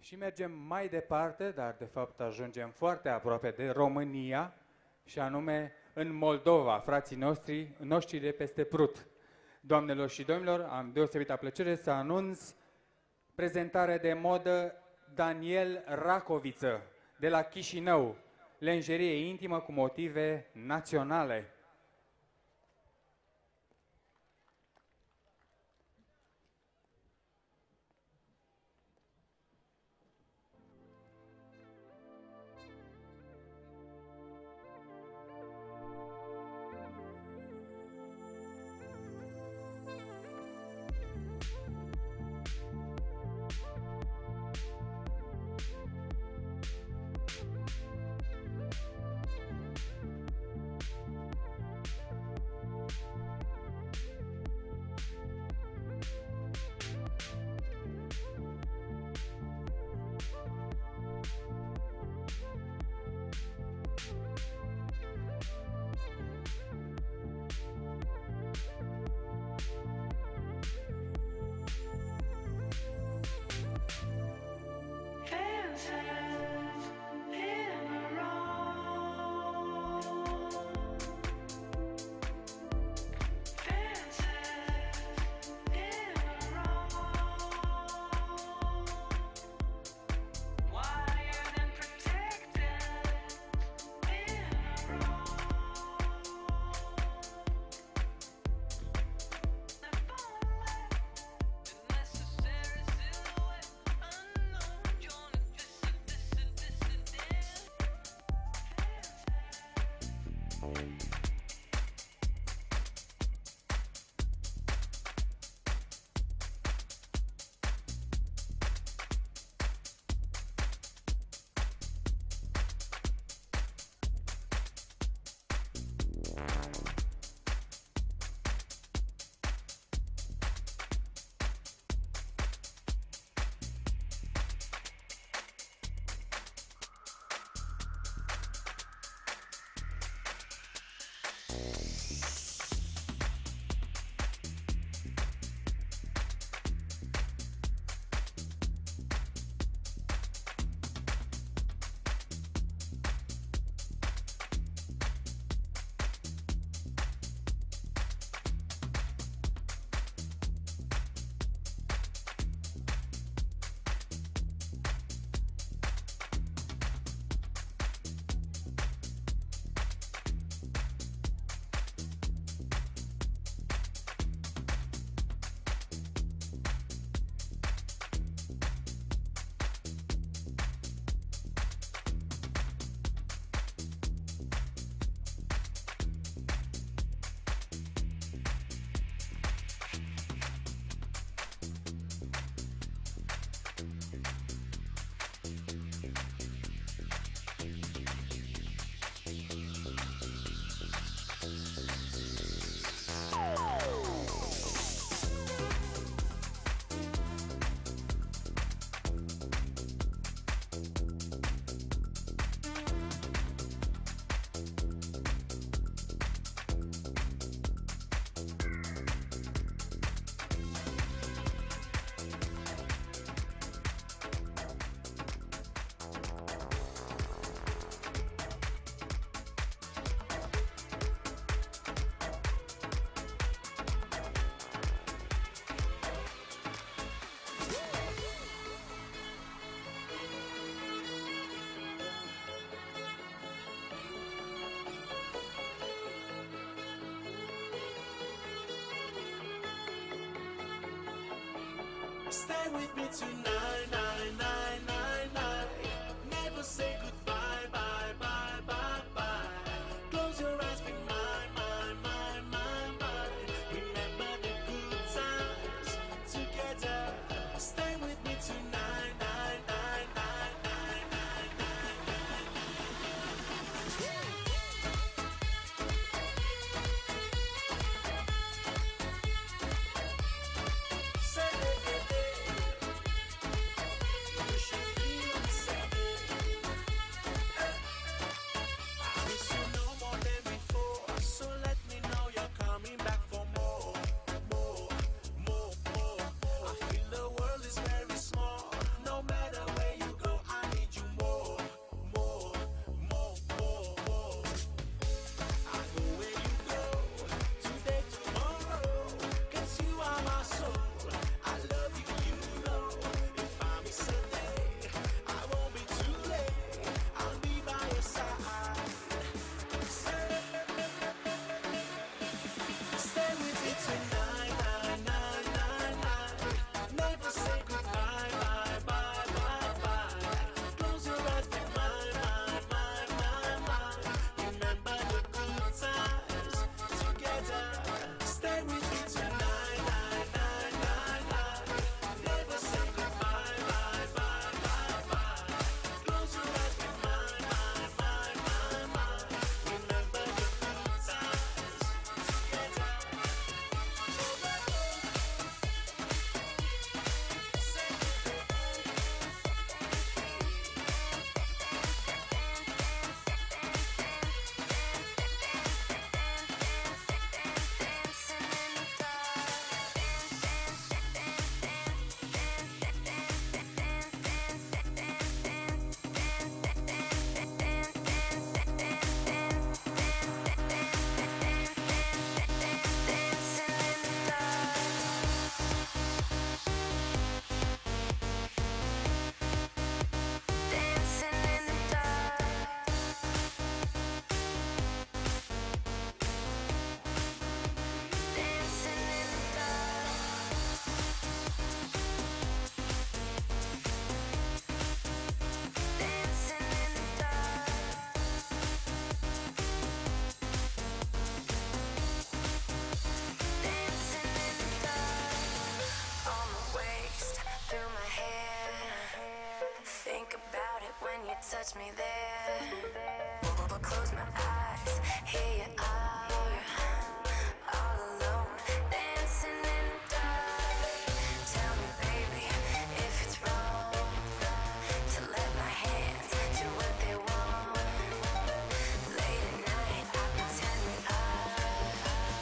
Și mergem mai departe, dar de fapt ajungem foarte aproape de România, și anume în Moldova, frații noștri de peste Prut. Doamnelor și domnilor, am deosebită plăcere să anunț prezentarea de modă Daniel Racoviță, de la Chișinău, lenjerie intimă cu motive naționale. Stay with me tonight, night, night, night, night. Never say goodbye, bye, bye, bye, bye. Close your eyes, be mine, mine, mine, mine, mine. Remember the good times together. Stay with me tonight, night, night, night, night, night, night, Say it, you should feel the same. touch me there. Close my eyes, here you are, all alone, dancing in the dark. Tell me, baby, if it's wrong to let my hands do what they want. Late at night, I pretend we are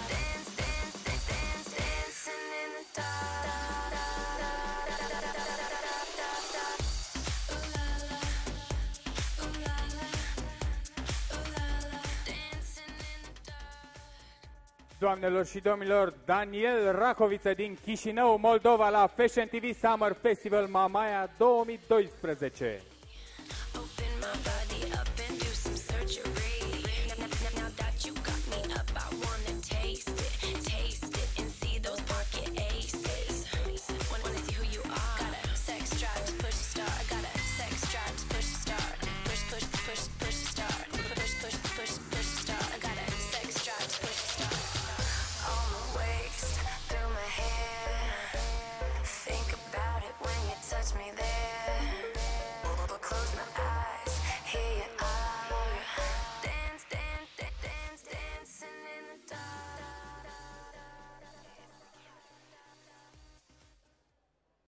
dancing in the dark. Doamnelor și domnilor, Daniel Racoviță din Chișinău, Moldova, la Fashion TV Summer Festival Mamaia 2012.